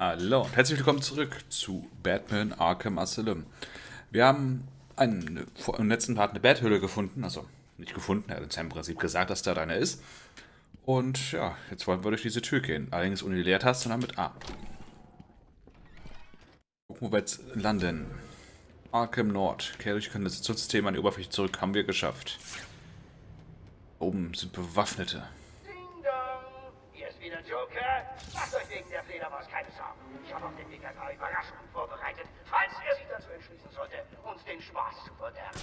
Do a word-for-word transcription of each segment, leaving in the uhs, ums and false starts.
Hallo und herzlich willkommen zurück zu Batman Arkham Asylum. Wir haben einen, im letzten Part eine Bathöhle gefunden, also nicht gefunden, er hat uns ja im Prinzip gesagt, dass da einer ist. Und ja, jetzt wollen wir durch diese Tür gehen, allerdings ohne die Leertaste, sondern mit A. Gucken, wo wir jetzt landen. Arkham Nord. Kehre durch Kanalisationssystem an die Oberfläche zurück, haben wir geschafft. Oben sind Bewaffnete. Ding dong! Hier ist wieder Joker. Macht euch wegen der Fledermaus keine Sorgen. Ich habe auf den Weg ein paar Überraschungen vorbereitet, falls er sich dazu entschließen sollte, uns den Spaß zu verderben.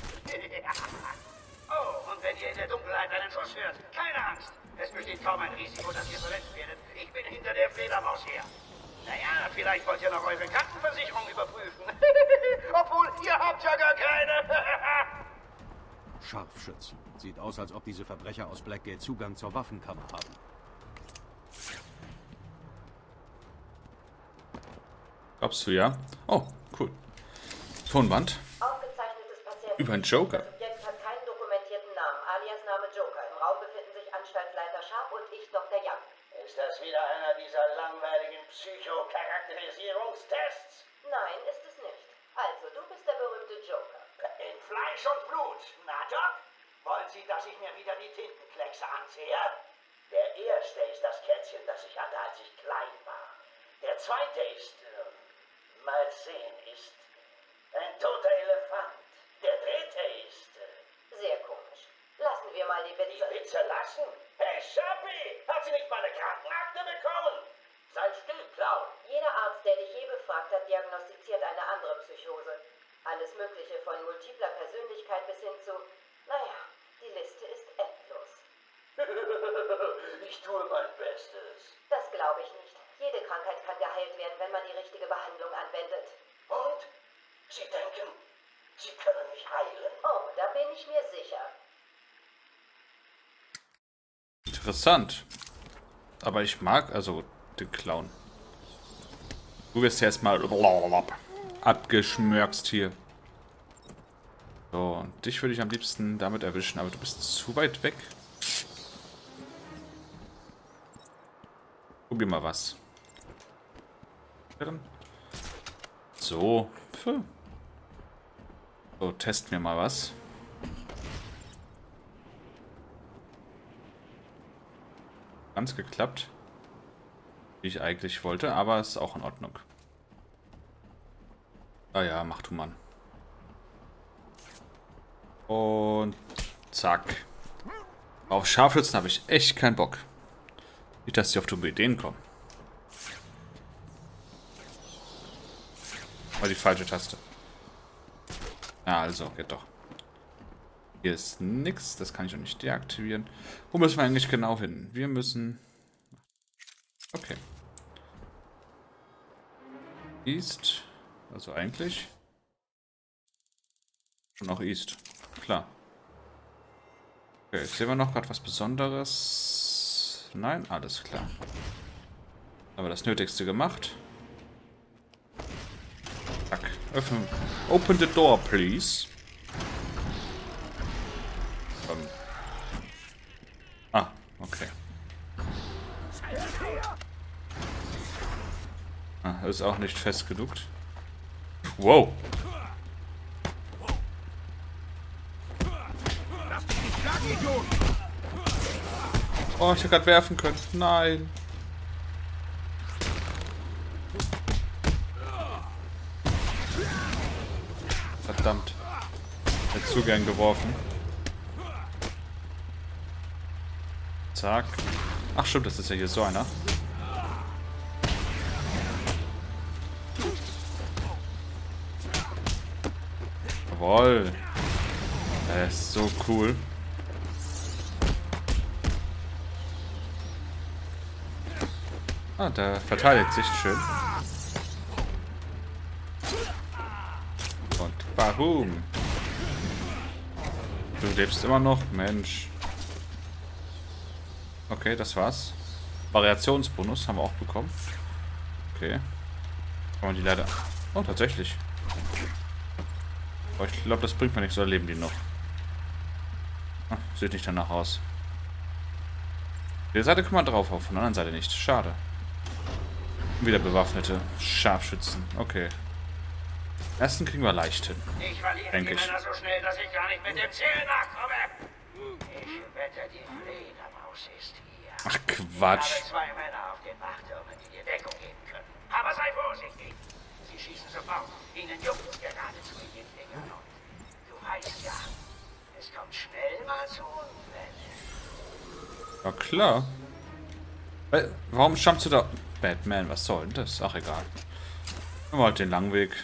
Oh, und wenn ihr in der Dunkelheit einen Schuss hört, keine Angst. Es besteht kaum ein Risiko, dass ihr verletzt werdet. Ich bin hinter der Fledermaus her. Naja, vielleicht wollt ihr noch eure Krankenversicherung überprüfen. Obwohl, ihr habt ja gar keine. Scharfschützen. Sieht aus, als ob diese Verbrecher aus Blackgate Zugang zur Waffenkammer haben. Glaubst du, ja? Oh, cool. Tonband. Aufgezeichnetes Patienten. Über einen Joker. Das Subjekt hat keinen dokumentierten Namen, alias Name Joker. Im Raum befinden sich Anstaltsleiter Sharp und ich, Doktor Young. Ist das wieder einer dieser langweiligen Psycho-Charakterisierungstests? Nein, ist es nicht. Also, du bist der berühmte Joker. In Fleisch und Blut, na Doc? Wollen Sie, dass ich mir wieder die Tintenkleckse ansehe? Der erste ist das Kätzchen, das ich hatte, als ich klein war. Der zweite ist, äh, mal sehen, ist ein toter Elefant. Der dritte ist... Äh, Sehr komisch. Lassen wir mal die die Witze. Witze lassen? Hey, Schappi, hat sie nicht meine Krankenakte bekommen? Sei still, Clown. Jeder Arzt, der dich je befragt hat, diagnostiziert eine andere Psychose. Alles Mögliche von multipler Persönlichkeit bis hin zu... Naja, die Liste ist endlos. Ich tue mein Bestes. Das glaube ich nicht. Jede Krankheit kann geheilt werden, wenn man die richtige Behandlung anwendet. Und? Sie denken, Sie können mich heilen? Oh, da bin ich mir sicher. Interessant. Aber ich mag also den Clown. Du wirst ja erstmal abgeschmörkst hier. So, und dich würde ich am liebsten damit erwischen, aber du bist zu weit weg. Probier mal was. So. So, testen wir mal was. Ganz geklappt. Wie ich eigentlich wollte, aber ist auch in Ordnung. Ah ja, mach du Mann. Und zack. Auf Scharfschützen habe ich echt keinen Bock. Nicht, dass sie auf dumme Ideen kommen. Aber die falsche Taste. Ja, also, geht doch. Hier ist nichts, das kann ich noch nicht deaktivieren. Wo müssen wir eigentlich genau hin? Wir müssen... Okay. East. Also eigentlich... Schon auch East. Klar. Okay, jetzt sehen wir noch gerade was Besonderes. Nein, alles klar. Aber das Nötigste gemacht. Zack. Öffnen. Open the door, please. Um. Ah, okay. Ah, ist auch nicht fest genug. Wow. Oh, ich hätte gerade werfen können. Nein. Verdammt. Hätte zu gern geworfen. Zack. Ach stimmt, das ist ja hier so einer. Jawohl. Der ist so cool. Ah, der verteidigt sich schön. Und Bahum. Du lebst immer noch? Mensch. Okay, das war's. Variationsbonus haben wir auch bekommen. Okay. Kann man die leider... Oh, tatsächlich. Aber ich glaube, das bringt mir nichts, oder leben die noch? Ah, sieht nicht danach aus. Der Seite können wir drauf, auf von der anderen Seite nicht. Schade. Wieder bewaffnete Scharfschützen. Okay. Ersten kriegen wir leicht hin. Ich verliere Denke die ich. Männer so schnell, dass ich gar nicht mit dem Ziel nachkomme. Ich wette, die Fledermaus ist hier. Ach Ich Quatsch. habe zwei Männer auf den Wachturmen, die dir Deckung geben können. Aber sei vorsichtig. Sie schießen sofort. Ihnen juckt es geradezu in den Fingern. Und du weißt ja, es kommt schnell mal zu Unfällen. Ja klar. Weil, warum stammst du da... Batman, was soll denn das? Ach egal. Nehmen wir halt den langen Weg.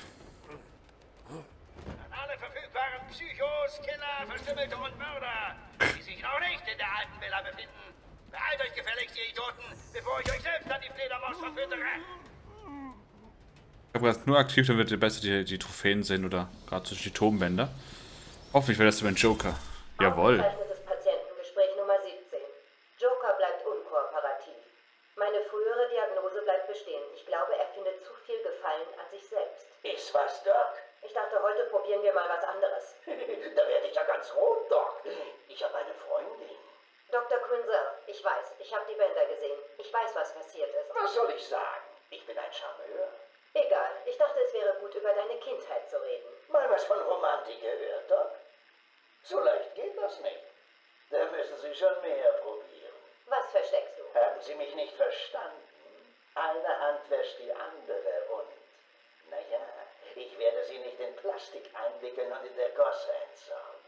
An alle verfügbaren Psychos, Killer, Verstümmelte und Mörder, die sich noch nicht in der alten Villa befinden. Beeilt euch gefälligst, ihr Idioten, bevor ich euch selbst an die Fledermaus verfüttere. Ich habe das nur aktiv, dann wird ihr besser die, die Trophäen sehen oder gerade zwischen die Turmwände. Hoffentlich wäre das über den Joker. Jawohl. Aufgezeichnetes Patientengespräch Nummer siebzehn. Joker bleibt unkooperativ. Meine frühere Diagnose bleibt bestehen. Ich glaube, er findet zu viel Gefallen an sich selbst. Ist was, Doc? Ich dachte, heute probieren wir mal was anderes. Da werde ich ja ganz rot, Doc. Ich habe eine Freundin. Doktor Quinzel, ich weiß, ich habe die Bänder gesehen. Ich weiß, was passiert ist. Was soll ich sagen? Ich bin ein Charmeur. Egal, ich dachte, es wäre gut, über deine Kindheit zu reden. Mal was von Romantik gehört, Doc? So leicht geht das nicht. Da müssen Sie schon mehr probieren. Was versteckst du? Haben Sie mich nicht verstanden? Eine Hand wäscht die andere und... Naja, ich werde Sie nicht in Plastik einwickeln und in der Gosse entsorgen.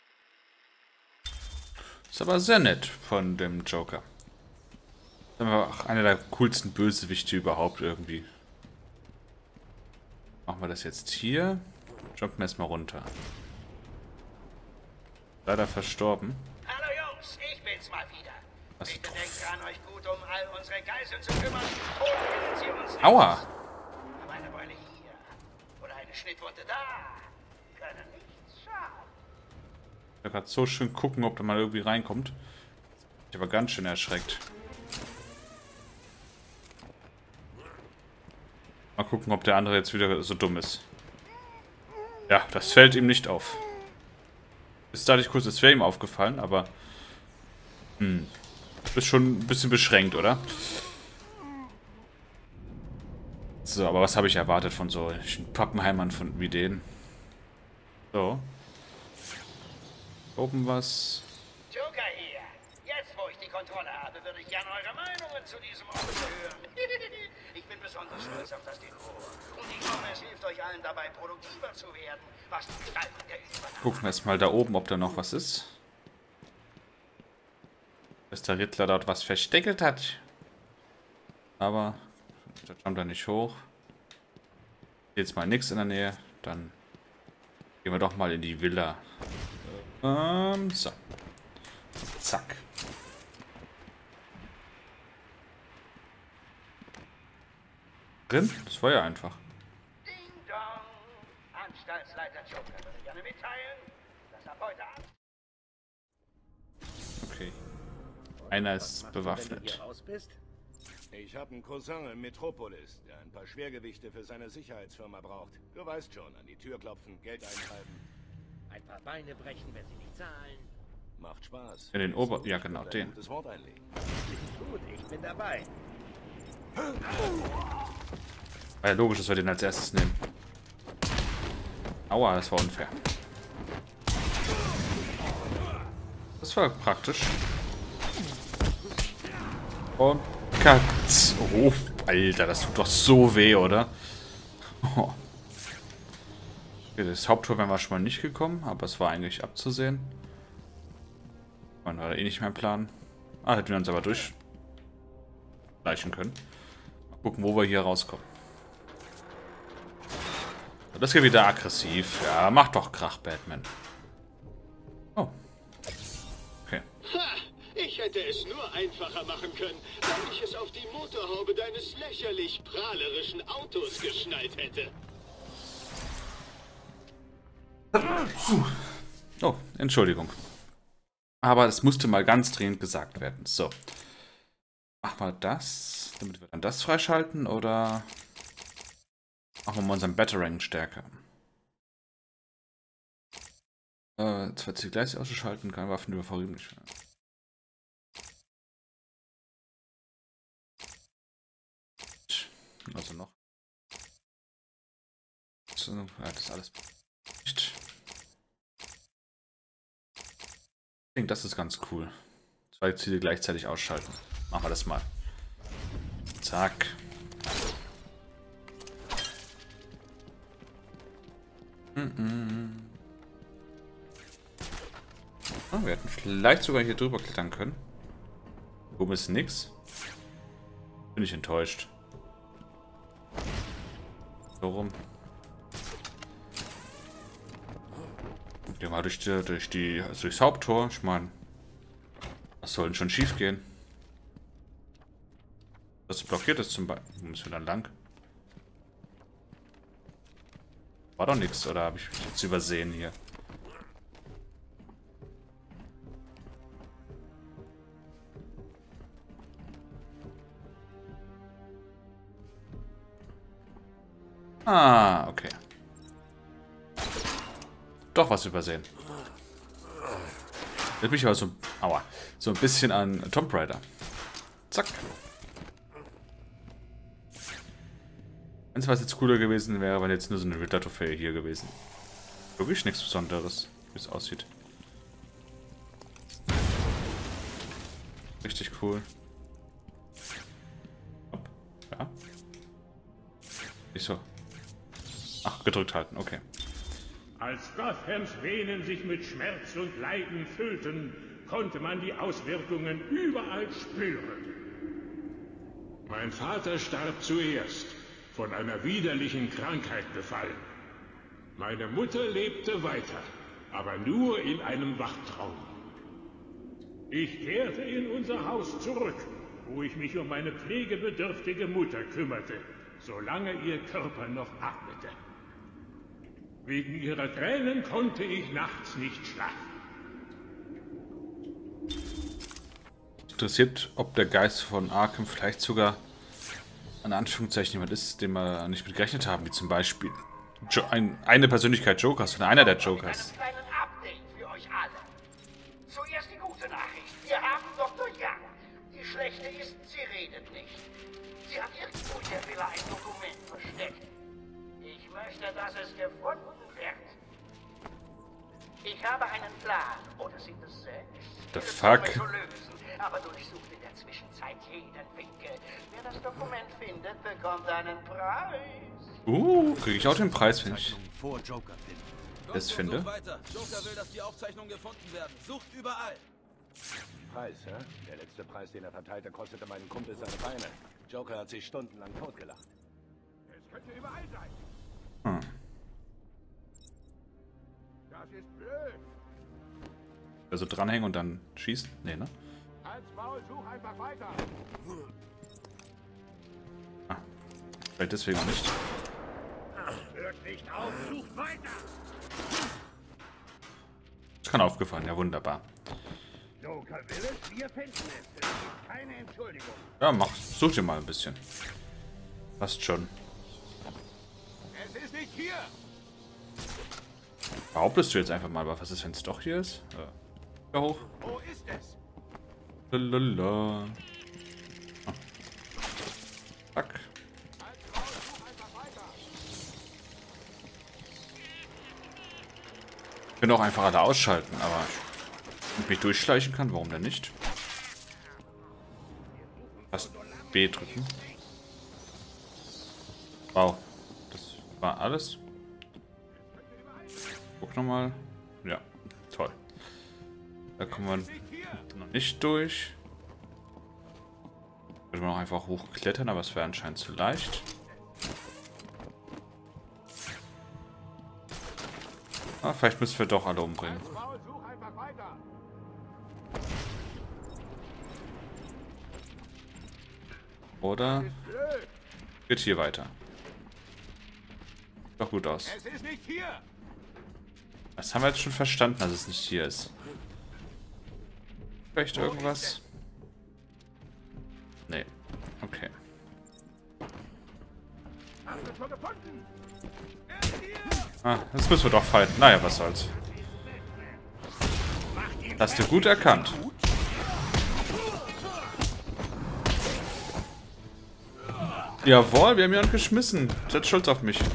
Ist aber sehr nett von dem Joker. Ist einfach einer der coolsten Bösewichte überhaupt irgendwie. Machen wir das jetzt hier. Jumpen wir erstmal runter. Leider verstorben. Hallo Jungs, ich bin's mal wieder. Was Bitte ein denkt an euch gut, um all unsere Geiseln zu kümmern. Tot finden sie uns nicht. Aua! Aber eine Beule hier oder eine Schnittwunde da können nichts schaden. Ich will gerade so schön gucken, ob da mal irgendwie reinkommt. Ich aber ganz schön erschreckt. Mal gucken, ob der andere jetzt wieder so dumm ist. Ja, das fällt ihm nicht auf. Bis dahin ich kurz, es wäre ihm aufgefallen, aber... Hm. Ist schon ein bisschen beschränkt, oder? So, aber was habe ich erwartet von solchen Pappenheimern von, wie denen? So. Oben was. Joker hier. Jetzt, wo ich die Kontrolle habe, würde ich gerne eure Meinungen zu diesem Ort hören. Ich bin besonders stolz auf das Dekor. Und ich hoffe, es hilft euch allen dabei, produktiver zu werden, was die Gestaltung der Übernahme. Gucken wir erstmal da oben, ob da noch was ist. Dass der Riddler dort was versteckelt hat. Aber da kommt er nicht hoch. Jetzt mal nichts in der Nähe. Dann gehen wir doch mal in die Villa. Ähm, so. Zack. Drin? Das war ja einfach. Ding Dong. Anstaltsleiter Joker würde gerne mitteilen, dass ab heute Abend... Okay. Einer ist Wenn du bewaffnet. hier raus bist? Ich habe einen Cousin in Metropolis, der ein paar Schwergewichte für seine Sicherheitsfirma braucht. Du weißt schon, an die Tür klopfen, Geld eintreiben. Ein paar Beine brechen, wenn sie nicht zahlen. Macht Spaß. In den Ober... Ja, Ich genau, würde ein den. gutes Wort einlegen. Gut, ich bin dabei. War ja logisch, dass wir den als erstes nehmen. Aua, das war unfair. Das war praktisch. Und Katz. Oh, Alter, das tut doch so weh, oder? Oh. Okay, das Haupttor wären wir schon mal nicht gekommen, aber es war eigentlich abzusehen. Man war da eh nicht mehr im Plan. Ah, hätten wir uns aber durchschleichen können. Mal gucken, wo wir hier rauskommen. Das geht wieder aggressiv. Ja, mach doch Krach, Batman. Oh. Okay. Ha! Ich hätte es nur einfacher machen können, wenn ich es auf die Motorhaube deines lächerlich prahlerischen Autos geschnallt hätte. Oh, Entschuldigung. Aber es musste mal ganz dringend gesagt werden. So. Machen wir das, damit wir dann das freischalten, oder machen wir mal unseren Batarang stärker. Äh, zwei Ziel gleich auszuschalten, keine Waffen über Vorrieben nicht. Also noch. So, ja, das ist alles. Ich denke, das ist ganz cool. Zwei Ziele gleichzeitig ausschalten. Machen wir das mal. Zack. Mm-mm. Oh, wir hätten vielleicht sogar hier drüber klettern können. Oben ist nix. Bin ich enttäuscht. Warum? Gehen wir durch die, durch die, also durchs Haupttor. Ich meine, was soll denn schon schief gehen? Das blockiert ist zum Beispiel. Wo müssen wir dann lang? War doch nichts, oder habe ich mich jetzt übersehen hier? Ah, okay. Doch was übersehen. Jetzt mich aber so, aua, so ein bisschen an Tomb Raider. Zack. Wenn es was jetzt cooler gewesen wäre, wenn jetzt nur so eine Ritter-Trophäe hier gewesen. Wirklich nichts Besonderes, wie es aussieht. Richtig cool. Hopp. Ja. Nicht so. Ach, gedrückt halten, okay. Als Gothams Venen sich mit Schmerz und Leiden füllten, konnte man die Auswirkungen überall spüren. Mein Vater starb zuerst, von einer widerlichen Krankheit befallen. Meine Mutter lebte weiter, aber nur in einem Wachtraum. Ich kehrte in unser Haus zurück, wo ich mich um meine pflegebedürftige Mutter kümmerte, solange ihr Körper noch atmete. Wegen ihrer Tränen konnte ich nachts nicht schlafen. Interessiert, ob der Geist von Arkham vielleicht sogar in Anführungszeichen jemand ist, den wir nicht mit gerechnet haben, wie zum Beispiel jo ein, eine Persönlichkeit Jokers oder einer der Jokers. Einen kleinen Update für euch alle. Zuerst die gute Nachricht. Wir haben Doktor Young. Die schlechte ist, sie redet nicht. Sie hat irgendwo in der Villa ein Dokument versteckt. Ich möchte, dass es gefunden wird. Ich habe einen Plan. Oder sind es sechs? The fuck? Zu lösen, aber durchsucht in der Zwischenzeit jeden Winkel. Wer das Dokument findet, bekommt einen Preis. Uh, kriege ich auch den Preis, finde ich. Vor Joker finden. Das finde. Weiter. Joker will, dass die Aufzeichnungen gefunden werden. Sucht überall. Preis, hä? Der letzte Preis, den er verteilte, kostete meinen Kumpel seine Beine. Joker hat sich stundenlang totgelacht. Es könnte überall sein. Hm. Das ist blöd. Also dranhängen und dann schießen? Nee, ne? Als Maul, such einfach weiter. Ah. Vielleicht deswegen auch nicht. Hört nicht auf, sucht weiter. Ist kann aufgefallen, ja wunderbar. Joker will es, wir finden es. Es gibt keine Entschuldigung. Ja, mach, such dir mal ein bisschen. Passt schon. Es ist nicht hier. Behauptest du jetzt einfach mal, was ist, wenn es doch hier ist? Ja. Ja, hoch. Wo ist es? Lalala. Ah. Zack. Ich könnte auch einfach alle ausschalten, aber wenn ich mich durchschleichen kann, warum denn nicht? Fast B drücken. Wow. Das war alles. Guck nochmal. Ja, toll. Da kommen wir noch nicht durch. Können wir noch einfach hochklettern, aber es wäre anscheinend zu leicht. Ah, vielleicht müssen wir doch alle umbringen. Oder geht hier weiter. Sieht doch gut aus. Es ist nicht hier. Das haben wir jetzt schon verstanden, dass es nicht hier ist. Vielleicht irgendwas? Nee. Okay. Hast du schon gefunden? Ah, jetzt müssen wir doch fighten. Naja, was soll's. Hast du gut erkannt. Jawohl, wir haben jemanden geschmissen. Seid stolz auf mich.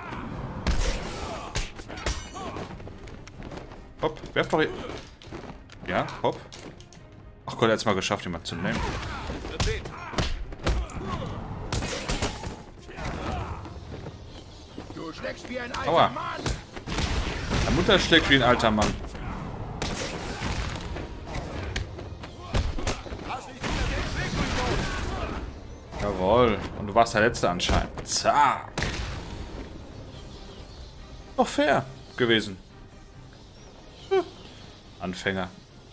Hopp, werf doch hier. Ja, hopp. Ach Gott, er hat es mal geschafft, jemanden zu nehmen. Du schlägst wie ein alter Aua. Mann. Meine Mutter schlägt wie ein alter Mann. Jawohl. Und du warst der Letzte anscheinend. Zack. Doch fair gewesen. Hm. Anfänger.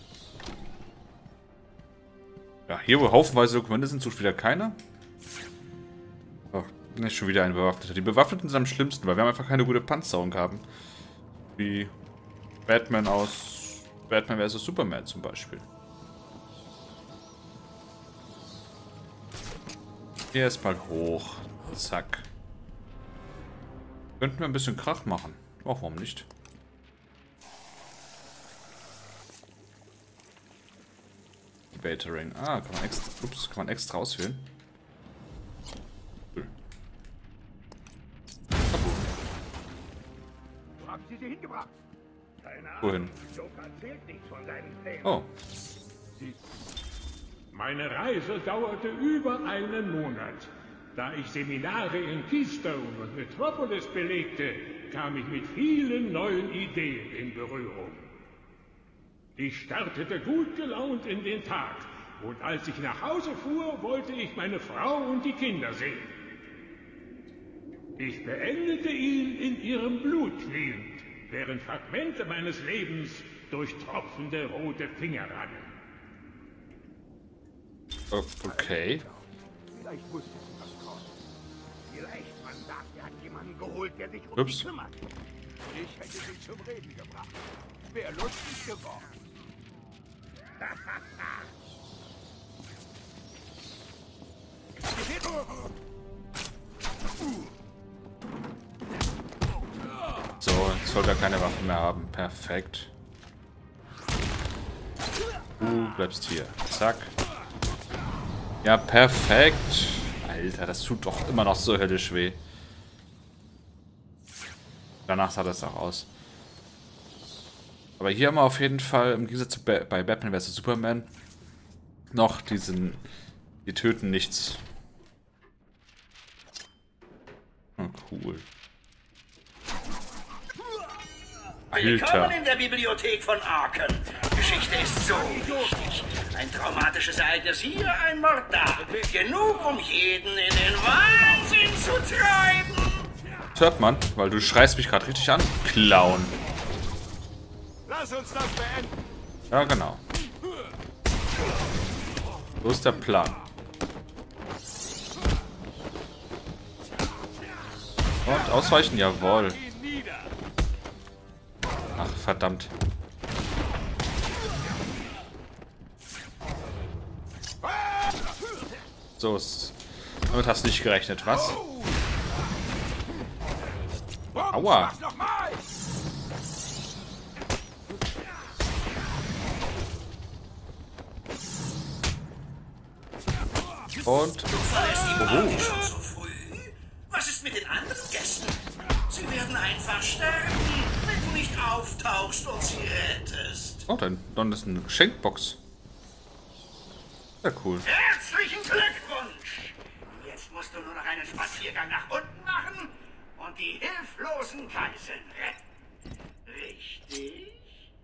Ja, hier wo haufenweise Dokumente sind, sucht wieder keiner. Ach, nicht schon wieder ein Bewaffneter. Die Bewaffneten sind am schlimmsten, weil wir haben einfach keine gute Panzerung haben. Wie Batman aus Batman versus. Superman zum Beispiel. Hier erstmal hoch. Zack. Könnten wir ein bisschen Krach machen. Auch warum nicht? Batering. Ah, kann man extra. Ups, kann man extra auswählen. Cool. Wo haben Sie sie hingebracht? Keine Ahnung. Wohin? Joker erzählt nichts von seinen Plänen. Oh. Meine Reise dauerte über einen Monat. Da ich Seminare in Keystone und Metropolis belegte, kam ich mit vielen neuen Ideen in Berührung. Ich startete gut gelaunt in den Tag und als ich nach Hause fuhr, wollte ich meine Frau und die Kinder sehen. Ich beendete ihn in ihrem Blut liegend, während Fragmente meines Lebens durch tropfende rote Finger rannen. Okay. Vielleicht wusste sie, was kommt. Vielleicht, man sagt, er hat jemanden geholt, der sich um Ups. sie kümmert. Ich hätte sie zum Reden gebracht. Wäre lustig geworden. So, jetzt sollte er keine Waffen mehr haben. Perfekt. Du bleibst hier. Zack. Ja, perfekt. Alter, das tut doch immer noch so höllisch weh. Danach sah das auch aus. Aber hier haben wir auf jeden Fall, im Gegensatz zu ba bei Batman versus. Superman, noch diesen... Die töten nichts. Oh, cool. Willkommen in der Bibliothek von Arkham. Geschichte ist so wichtig. Ein traumatisches Ereignis hier, ein Mord da. Genug, um jeden in den Wahnsinn zu treiben. Das hört man, weil du schreist mich gerade richtig an. Clown. Lass uns das beenden. Ja, genau. So ist der Plan. Und ausweichen? Jawohl. Ach, verdammt. So ist. Damit hast du nicht gerechnet, was? Aua. Und. Oh. Schon so früh? Was ist mit den anderen Gästen? Sie werden einfach sterben, wenn du nicht auftauchst und sie rettest. Oh, dann, dann ist eine Geschenkbox. Sehr cool. Herzlichen Glückwunsch! Jetzt musst du nur noch einen Spaziergang nach unten machen und die hilflosen Geiseln retten. Richtig?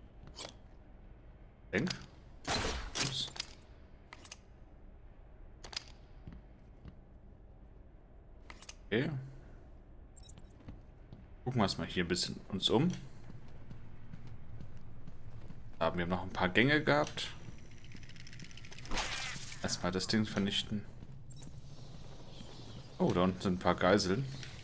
Denk. Ups. Okay. Gucken wir erstmal hier ein bisschen uns um. Da haben wir noch ein paar Gänge gehabt. Erstmal das Ding vernichten. Oh, da unten sind ein paar Geiseln.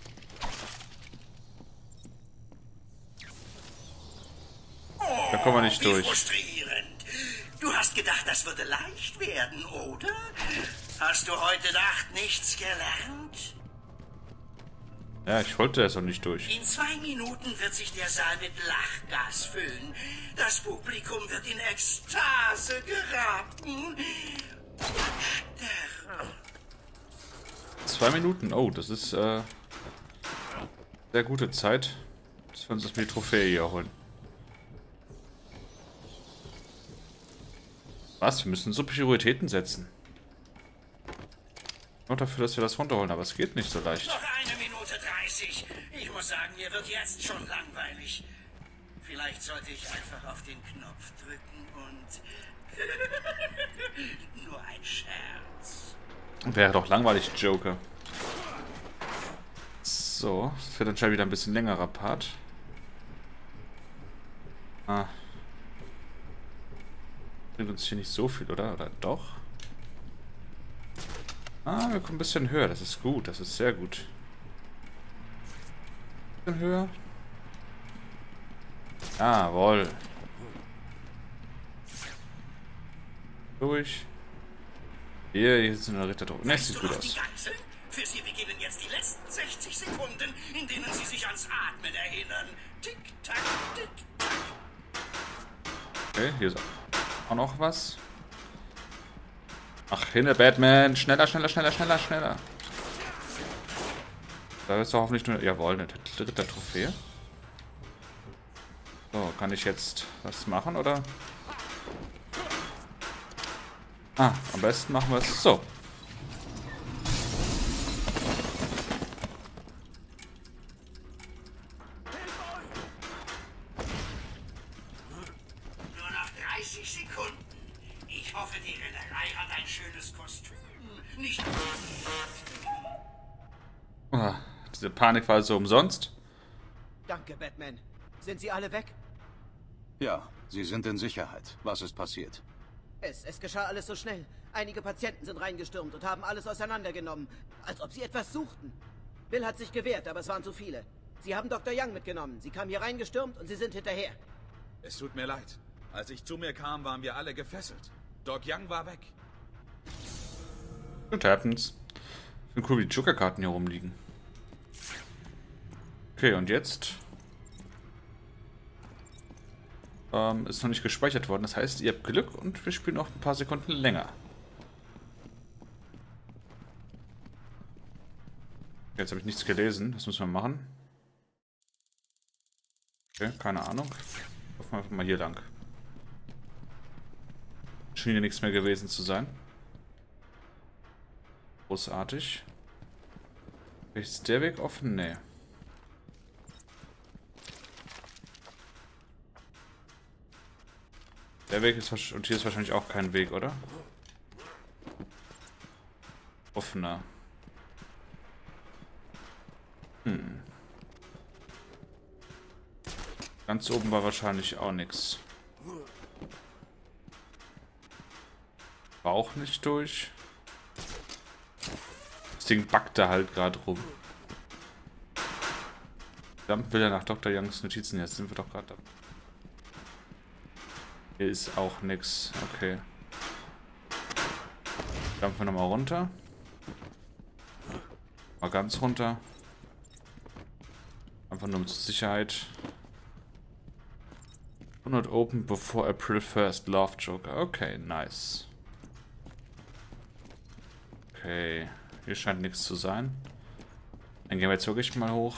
Da kommen wir nicht Wie durch. frustrierend. Du hast gedacht, das würde leicht werden, oder? Hast du heute Nacht nichts gelernt? Ja, ich wollte das auch nicht durch. In zwei Minuten wird sich der Saal mit Lachgas füllen. Das Publikum wird in Ekstase geraten. Und sterben. Zwei Minuten. Oh, das ist äh, sehr gute Zeit, dass wir uns das mit die Trophäe hier holen. Was? Wir müssen so Prioritäten setzen. Nur dafür, dass wir das runterholen, aber es geht nicht so leicht. Noch eine Minute dreißig. Ich muss sagen, mir wird jetzt schon langweilig. Vielleicht sollte ich einfach auf den Knopf drücken und... Nur ein Scherz. Wäre doch langweilig, Joker. So, das wird anscheinend wieder ein bisschen längerer Part. Ah. Bringt uns hier nicht so viel, oder? Oder doch? Ah, wir kommen ein bisschen höher. Das ist gut. Das ist sehr gut. Ein bisschen höher. Jawohl. Durch. Hier, hier ist eine Ritter drauf. Ne, sieht gut aus. Für Sie beginnen jetzt die letzten sechzig Sekunden, in denen Sie sich ans Atmen erinnern. Tick, tack, tick, tack. Okay, hier ist auch noch was. Ach, hinter Batman. Schneller, schneller, schneller, schneller, schneller. Da ist doch hoffentlich nur... Jawohl, eine Ritter-Trophäe. So, kann ich jetzt was machen, oder? Ah, am besten machen wir es so. Nur noch dreißig Sekunden. Ich hoffe, die Rennerei hat ein schönes Kostüm. Nicht... Ah, diese Panik war so umsonst. Danke, Batman. Sind Sie alle weg? Ja, Sie sind in Sicherheit. Was ist passiert? Es, es geschah alles so schnell. Einige Patienten sind reingestürmt und haben alles auseinandergenommen, als ob sie etwas suchten. Bill hat sich gewehrt, aber es waren zu viele. Sie haben Doktor Young mitgenommen. Sie kam hier reingestürmt und sie sind hinterher. Es tut mir leid. Als ich zu mir kam, waren wir alle gefesselt. Doc Young war weg. It happens. Ich finde cool, wie die Joker-Karten hier rumliegen. Okay, und jetzt? Ähm, ist noch nicht gespeichert worden. Das heißt, ihr habt Glück und wir spielen noch ein paar Sekunden länger. Jetzt habe ich nichts gelesen. Das müssen wir machen. Okay, keine Ahnung. Laufen wir einfach mal hier lang. Schien hier nichts mehr gewesen zu sein. Großartig. Ist der Weg offen? Nee. Der Weg ist wahrscheinlich... Und hier ist wahrscheinlich auch kein Weg, oder? Offener. Hm. Ganz oben war wahrscheinlich auch nichts. War auch nicht durch. Das Ding backt da halt gerade rum. Verdammt, will er nach Doktor Youngs Notizen. Jetzt sind wir doch gerade da. Hier ist auch nichts. Okay. Dampfen wir nochmal runter. Mal ganz runter. Einfach nur zur Sicherheit. Do not open before April first. Love Joker. Okay, nice. Okay. Hier scheint nichts zu sein. Dann gehen wir jetzt wirklich mal hoch.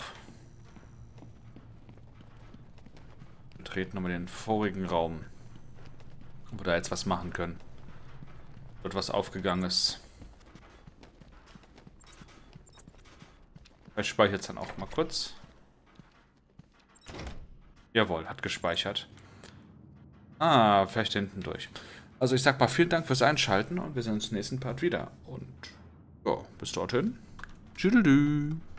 Wir treten nochmal den vorigen Raum. Wo wir da jetzt was machen können. Dort was aufgegangen ist. Ich speichere jetzt dann auch mal kurz. Jawohl, hat gespeichert. Ah, vielleicht hinten durch. Also ich sag mal vielen Dank fürs Einschalten und wir sehen uns im nächsten Part wieder. Und ja, bis dorthin. Tschüdelü.